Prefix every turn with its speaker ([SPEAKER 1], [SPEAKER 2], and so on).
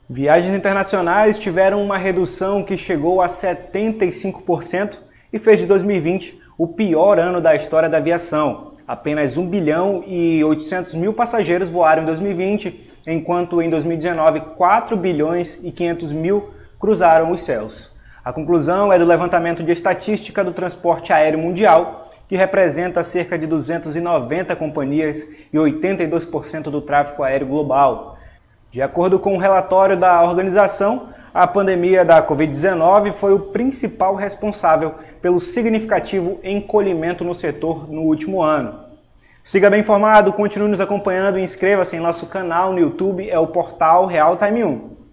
[SPEAKER 1] Viagens internacionais tiveram uma redução que chegou a 75% e fez de 2020 o pior ano da história da aviação. Apenas 1 bilhão e 800 mil passageiros voaram em 2020, enquanto em 2019 4 bilhões e 500 mil cruzaram os céus. A conclusão é do levantamento de estatística do transporte aéreo mundial, que representa cerca de 290 companhias e 82% do tráfego aéreo global. De acordo com o relatório da organização, a pandemia da Covid-19 foi o principal responsável pelo significativo encolhimento no setor no último ano. Siga bem informado, continue nos acompanhando e inscreva-se em nosso canal no YouTube, é o portal Real Time 1.